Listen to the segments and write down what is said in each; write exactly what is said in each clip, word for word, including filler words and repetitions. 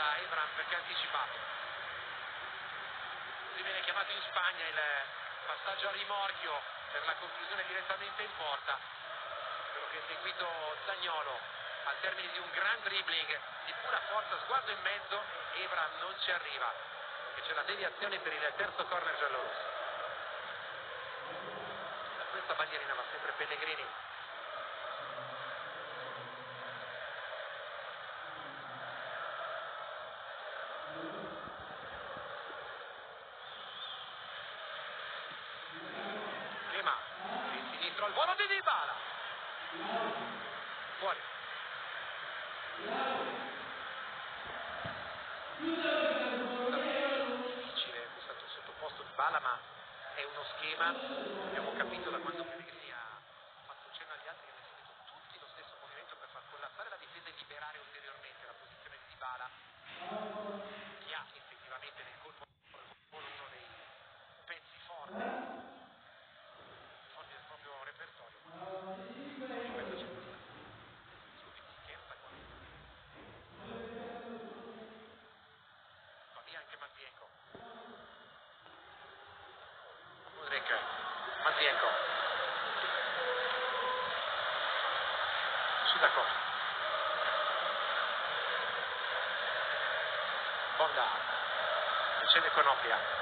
da Ebram perché ha anticipato. Così viene chiamato in Spagna il passaggio a rimorchio per la conclusione direttamente in porta. Quello che ha seguito Zaniolo al termine di un gran dribbling di pura forza, sguardo in mezzo, Ebram non ci arriva e c'è la deviazione per il terzo corner giallorosso. Da questa bandierina va sempre Pellegrini. Lema in sinistro al volo di Dybala, fuori. Difficile, è stato sottoposto Dybala, ma è uno schema, abbiamo capito da quando Pellegrini ha fatto cenno agli altri che hanno seguito tutti lo stesso movimento per far collassare la difesa e liberare ulteriormente la posizione di Dybala, che ha effettivamente nel colpo uno dei pezzi forti forti del proprio repertorio. In mezzo c'è questa subito scherza qua, va via anche Matvienko. Mudryk, Matvienko, Sudakov, Bonda, riceve Konoplia.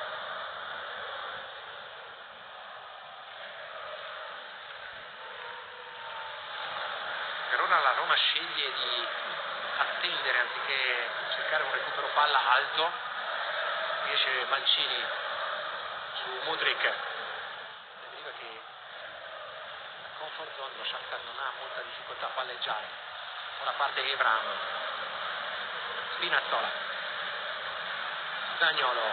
Per ora la Roma sceglie di attendere anziché cercare un recupero palla alto. Riesce Mancini su Mudryk. Deriva che la comfort zone, lo Shakhtar non ha molta difficoltà a palleggiare. Ora parte Ebram, Spinazzola, Zaniolo,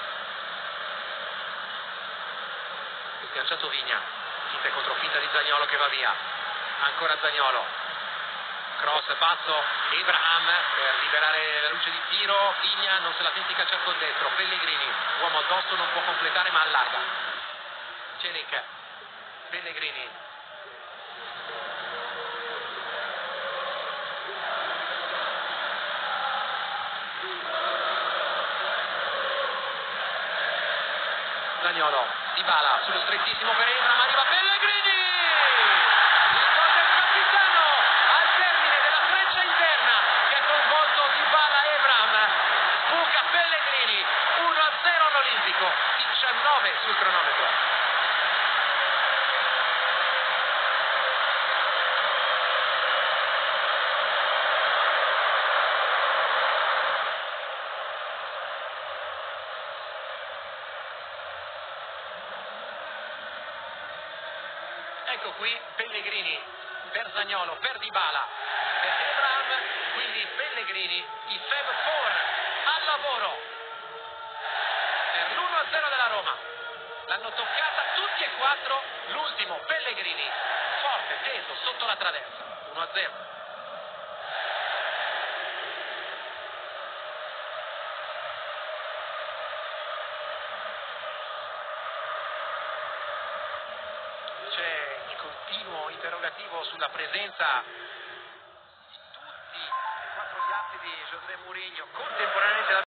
sganciato Vigna, finta contro finta di Zaniolo che va via, ancora Zaniolo, cross basso, Ebram per liberare la luce di tiro, Vigna non se la sente cacciare col destro, Pellegrini, uomo addosso, non può completare ma allarga, Celik, Pellegrini, Zaniolo, Dybala sullo strettissimo per Ebram, arriva Pellegrini! Il gol del capitano al termine della freccia interna che ha coinvolto Dybala e Ebram. Sbuca Pellegrini, uno a zero all'Olimpico, diciannove sul cronometro. Ecco qui Pellegrini per Zaniolo, per Dybala, per Ebram, quindi Pellegrini, i Fab Four al lavoro per l'uno a zero della Roma. L'hanno toccata tutti e quattro, l'ultimo Pellegrini, forte, teso, sotto la traversa, uno a zero. C'è il continuo interrogativo sulla presenza di tutti e quattro gli atti di José Mourinho contemporaneamente.